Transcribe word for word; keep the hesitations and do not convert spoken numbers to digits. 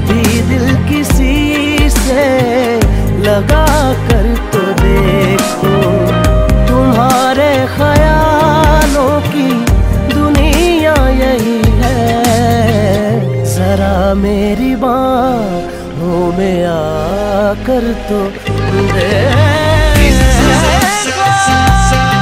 भी दिल किसी से लगा कर तो देखो। तुम्हारे ख्यालों की दुनिया यही है, जरा मेरी बाहों में आकर तो देखो।